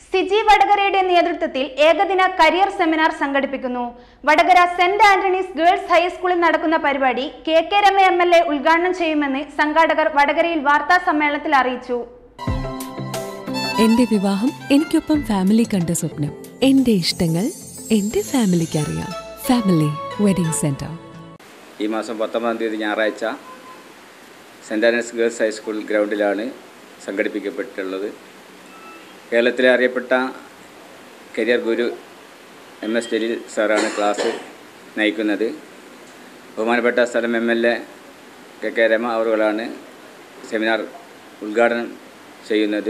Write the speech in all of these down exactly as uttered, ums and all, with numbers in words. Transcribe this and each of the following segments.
സിജി വടകരയുടെ നേതൃത്വത്തിൽ ഏകദിന career seminar സംഘടിപ്പിക്കുന്നു. വടകര സെന്റ് ആന്റണീസ് ഗേൾസ് ഹൈസ്കൂളിൽ നടക്കുന്ന പരിപാടി K K Rama M L A ഉദ്ഘാടനം ചെയ്യുമെന്ന് സംഘാടകർ വടകരയിൽ വാർത്താ സമ്മേളനത്തിൽ അറിയിച്ചു. എന്റെ വിവാഹം എനിക്കൊപ്പം ഫാമിലി കണ്ട സ്വപ്നം. എന്റെ ഇഷ്ടങ്ങൾ എന്റെ ഫാമിലിക്ക് അറിയാം. Family wedding centre. ഈ മാസം പത്തൊമ്പതാം തീയതി ഞായറാഴ്ച സെന്റ് ആന്റണീസ് ഗേൾസ് ഹൈസ്കൂൾ ഗ്രൗണ്ടിലാണ് സംഘടിപ്പിക്കപ്പെട്ടിട്ടുള്ളത്. കേരളത്തിലെ അറിയപ്പെട്ട കരിയർ ഗുരു എം എസ് ജലീൽ സാറാണ് ക്ലാസ് നയിക്കുന്നത്. ബഹുമാനപ്പെട്ട സ്ഥലം M L A K K Rama അവറുകളാണ് സെമിനാർ ഉദ്ഘാടനം ചെയ്യുന്നത്.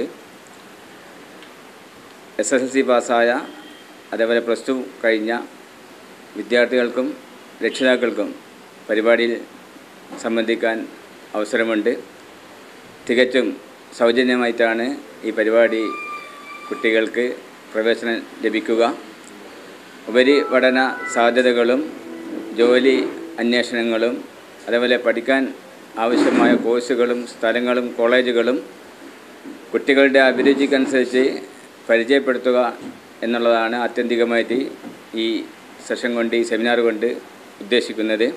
എസ് എസ് എൽ സി പാസ്സായ അതേപോലെ പ്ലസ് ടു കഴിഞ്ഞ വിദ്യാർത്ഥികൾക്കും രക്ഷിതാക്കൾക്കും പരിപാടിയിൽ സംബന്ധിക്കാൻ അവസരമുണ്ട്. തികച്ചും സൗജന്യമായിട്ടാണ് ഈ പരിപാടി കുട്ടികൾക്ക് പ്രവേശനം ലഭിക്കുക. ഉപരിപഠന സാധ്യതകളും ജോലി അന്വേഷണങ്ങളും അതേപോലെ പഠിക്കാൻ ആവശ്യമായ കോഴ്സുകളും സ്ഥലങ്ങളും കോളേജുകളും കുട്ടികളുടെ അഭിരുചിക്കനുസരിച്ച് പരിചയപ്പെടുത്തുക എന്നുള്ളതാണ് ആത്യന്തികമായിട്ട് ഈ സെഷൻ കൊണ്ട് ഈ സെമിനാർ കൊണ്ട് ഉദ്ദേശിക്കുന്നത്.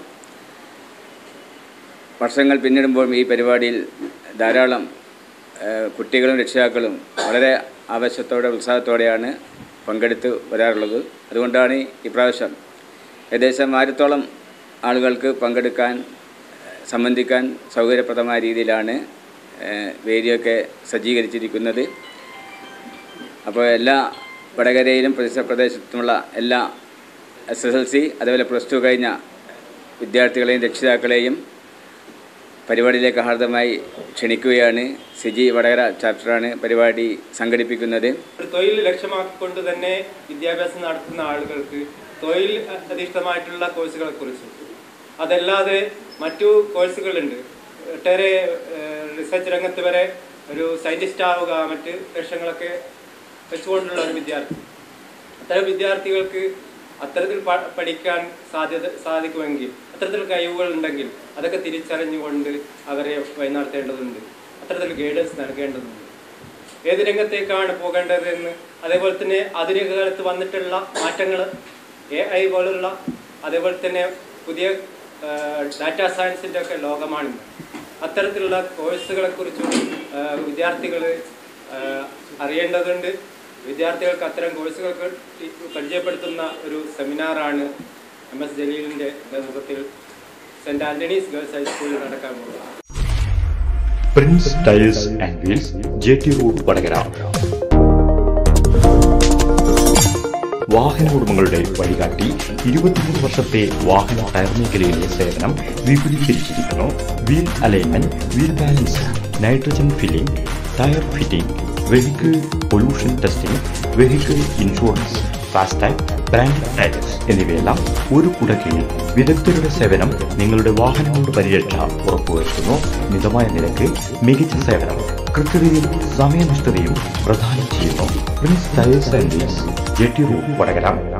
വർഷങ്ങൾ പിന്നിടുമ്പോൾ ഈ പരിപാടിയിൽ ധാരാളം കുട്ടികളും രക്ഷിതാക്കളും വളരെ ആവേശത്തോടെ ഉത്സാഹത്തോടെയാണ് പങ്കെടുത്ത് വരാറുള്ളത്. അതുകൊണ്ടാണ് ഇപ്രാവശ്യം ഏകദേശം ആയിരത്തോളം ആളുകൾക്ക് പങ്കെടുക്കാൻ സംബന്ധിക്കാൻ സൗകര്യപ്രദമായ രീതിയിലാണ് വേദിയൊക്കെ സജ്ജീകരിച്ചിരിക്കുന്നത്. അപ്പോൾ എല്ലാ വടകരയിലും പരിസര പ്രദേശത്തുമുള്ള എല്ലാ എസ് എസ് എൽ സി അതുപോലെ പ്ലസ് ടു കഴിഞ്ഞ വിദ്യാർത്ഥികളെയും രക്ഷിതാക്കളെയും പരിപാടിയിലേക്ക് ഹാർദമായി ക്ഷണിക്കുകയാണ്. സിജി വടകര ചാപ്റ്ററാണ് പരിപാടി സംഘടിപ്പിക്കുന്നത്. തൊഴിൽ ലക്ഷ്യമാക്കിക്കൊണ്ട് തന്നെ വിദ്യാഭ്യാസം നടത്തുന്ന ആളുകൾക്ക് തൊഴിൽ അധിഷ്ഠിതമായിട്ടുള്ള കോഴ്സുകളെ കുറിച്ച് അതല്ലാതെ മറ്റു കോഴ്സുകളുണ്ട്. ഒട്ടേറെ റിസർച്ച് രംഗത്ത് വരെ ഒരു സയൻറ്റിസ്റ്റ് ആവുക മറ്റ് ലക്ഷ്യങ്ങളൊക്കെ വെച്ചുകൊണ്ടുള്ള ഒരു വിദ്യാർത്ഥി. അത്തരം വിദ്യാർത്ഥികൾക്ക് അത്തരത്തിൽ പഠിക്കാൻ സാധ്യത സാധിക്കുമെങ്കിൽ അത്തരത്തിൽ കഴിവുകൾ ഉണ്ടെങ്കിൽ അതൊക്കെ തിരിച്ചറിഞ്ഞുകൊണ്ട് അവരെ വഴി നടത്തേണ്ടതുണ്ട്. അത്തരത്തിൽ ഗൈഡൻസ് നൽകേണ്ടതുണ്ട്. ഏത് രംഗത്തേക്കാണ് പോകേണ്ടതെന്ന്, അതേപോലെ തന്നെ ആധുനിക കാലത്ത് വന്നിട്ടുള്ള മാറ്റങ്ങൾ എ ഐ പോലുള്ള അതേപോലെ തന്നെ പുതിയ ഡാറ്റാ സയൻസിൻ്റെ ഒക്കെ ലോകമാണിന്ന്. അത്തരത്തിലുള്ള കോഴ്സുകളെക്കുറിച്ചും വിദ്യാർത്ഥികൾ അറിയേണ്ടതുണ്ട്. വിദ്യാർത്ഥികൾക്ക് അത്തരം കോഴ്സുകൾക്ക് പരിചയപ്പെടുത്തുന്ന ഒരു സെമിനാറാണ് എം എസ് ജലീലിൻ്റെ നേതൃത്വത്തിൽ സെന്റ് ആന്റണീസ് ഗേൾസ് ഹൈസ്കൂളിൽ നടക്കാൻ പോകുന്നത്. Prince Tiles and Wheels, J T road, Vadakara. വാഹന ഉടമകളുടെ വഴികാട്ടി ഇരുപത്തിമൂന്ന് വർഷത്തെ വാഹന ടയർ മേഖലയിലെ സേവനം വിപുലീകരിച്ചിരിക്കുന്നു. Wheel alignment, wheel balance, nitrogen filling, tyre fitting, vehicle pollution testing, vehicle insurance, FASTag, branding tyres എന്നിവയെല്ലാം ഒരു കുടക്കീഴിൽ വിദഗ്ധരുടെ സേവനം നിങ്ങളുടെ വാഹനങ്ങളുടെ പരിരക്ഷ ഉറപ്പുവരുത്തുന്നു. മിതമായ നിരക്ക്, മികച്ച സേവനം, കൃത്യതയും സമയനിഷ്ഠതയും പ്രദാനം ചെയ്യുന്നു. Prince Tiles and Wheels, J T road, Vadakara.